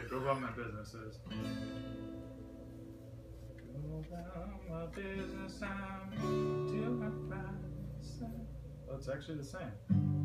Go about my businesses. Go about my business, I'm doing my side. Oh, it's actually the same.